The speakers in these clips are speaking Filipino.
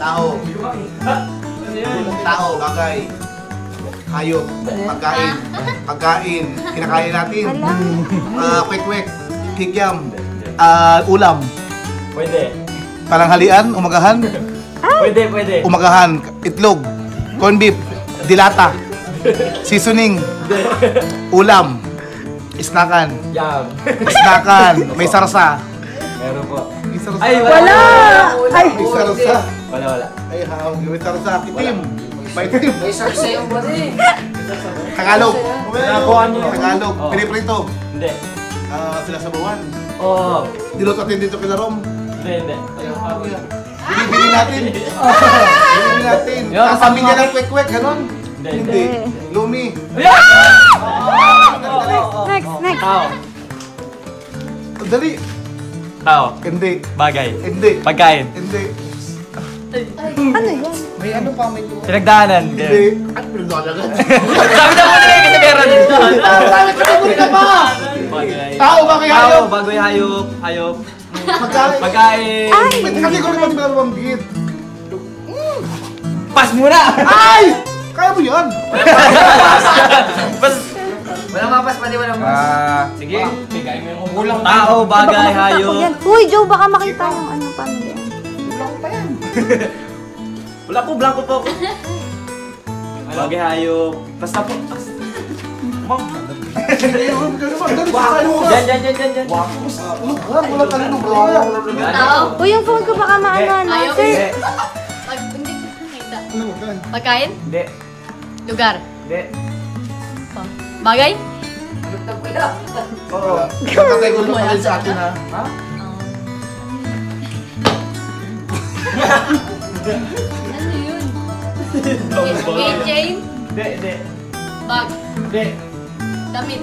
Tao. Tao, bagay. Hayop, pagkain. Pagkain, kinakain natin. Kwek-kwek, kikiam, ulam. Pwede. Palanghalian, umagahan. Pwede. Umagahan, itlog, corn beef, dilata, seasoning, ulam, isnakan. Yum. Isnakan, may sarsa. Meron po. May sarsa. Ay, Wala! Ay! May sarsa. Wala. Ay, may sarsa. Itim. May itim. May sarsa yung bari. Tagalog. Nakuha niyo. Tagalog. Oo. Piniprito. Hindi. Sila sa bawan. Oo. Diluto natin dito kila Rom. Hindi. Binibili natin. Binibili natin. Yung Sasabi niya kasama- ng kwek-kwek, ganon. Hindi. Lumi. Next. Tao. Dali. Tao. Hindi. Bagay. Hindi. Pagkain. Hindi. Ano yan? May ano pa, may Pinagdaanan. Hindi. Ay, pinagdalagan. Sabi na mo na kasi meron. Sabi ko na pa! Bagay. Tao, bagay, hayop. Tao, bagay, hayop. Pagkain. Pagkain. Wait, kasi ko naman mabanggit. Pas muna! Ay! Kaya mo yan? Pas. Walang mapas, pati walang mapas. Sige. Bigay mo yung kulang. Tao, bagay, hayop. Uy, Joe, baka makita yung ano pamilya. Wala po, blanco po ako. Bagay, hayop. Basta po. Ma'am. Diyan. Wala talino bro. Tao. Uy, yung phone ko baka maano. Ayaw. Sir, Hindi ko nakita. Ano, Pagkain? Hindi. Lugar? Hindi. Bagay? Oo. Kakatay ko lang pala sa atin ha. Ano yun? Keychain? Hindi. Bag? Hindi. Damit?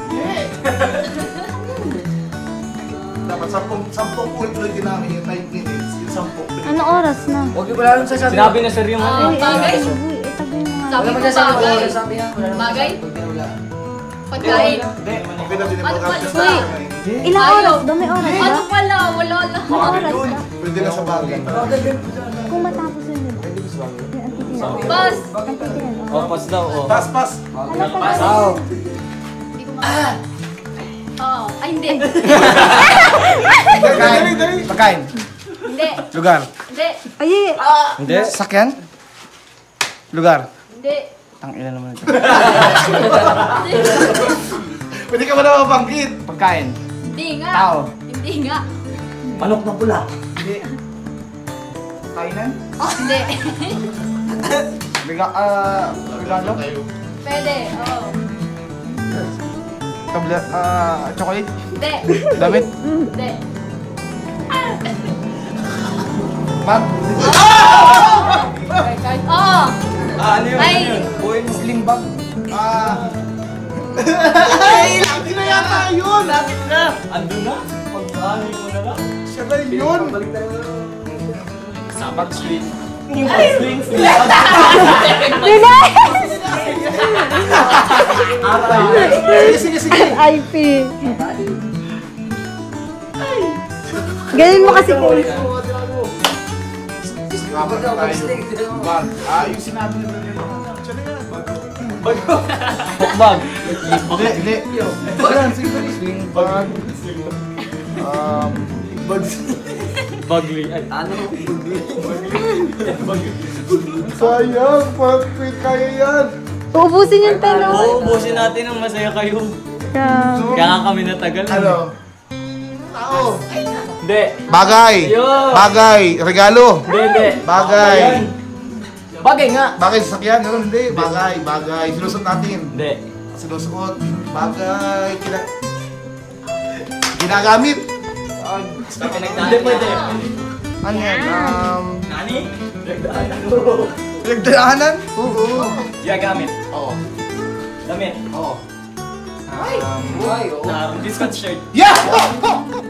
Dapat 10 ulit ulit din namin yung 9 minutes. Yung 10. ano oras na? Huwag yung wala lang sasabi. Sinabi na sir yung ano. Bagay? Uy, itabi mo nga. Sabi Wala ko magsasabi. bagay. Wala sabi yan. Wala Bagay? Wala. Pagkain? Hindi. Okay na din yung Ano program ba? sa Uy. akin. Ilang Ayaw. oras? Dami oras ba? Ano pala? Wala lang. Oras ba? Pwede na sa bagay. Kung matapos yun yun. Yung antitiyan. Bas! Antitiyan. Oh, pas daw. Oh. Pas. Ano pa ba? Hindi ko Oo. Ay, hindi. Dali. Pagkain. Hindi. Lugar. Hindi. Ay, Hindi. Sakyan. Lugar. Hindi. Ang ina naman ito. Pwede ka ba na mabanggit? Pagkain. Hindi nga. Tao. Hindi nga. Manok na pula. Hindi. Kainan? Hindi. Regalo? Pwede. Oo. Chocolate? Hindi. Damit? Hindi. Bag? Oo. Ano yun? Ay. Uy, sling bag. Ay, lagi na yata yun! Lapit na. Andun na. Pag-ano mo na lang. Siya na yun! Sabag sling. Yung sling. Sige. IP. Ganun mo kasi po. Bag. Yung sinabi nila yun. Siya na yan. Bukbag. Hindi. Yan, sige. Sling bag. Bagli. Ay, ano? Sayang, pag kaya yan. Uubusin yung tanong. Oo, ubusin natin ang masaya kayo. Grabe. Kaya nga kami natagal. Ano? Tao. Hindi. Bagay. Yun. Bagay. Regalo. Hindi. Bagay. Bagay nga. Bagay sa sakyan. Ganun, hindi. Bagay. Sinusot natin. Hindi. Sinusuot. Bagay. Ginagamit. Hindi pwede. Ano yan? Nani? Pinagdaanan? Oo. Gagamit. Oo. Damit. Oo. Ay, oo. Discount shirt. Yeah!